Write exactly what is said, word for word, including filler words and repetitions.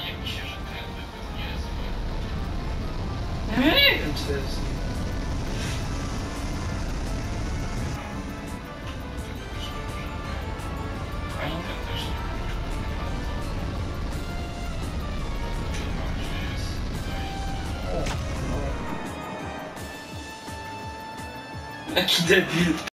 mi się, że ten był niezły. Ja nie wiem, czy to jest... A i ten też nie był. Chyba, że jest tutaj. Jaki debil.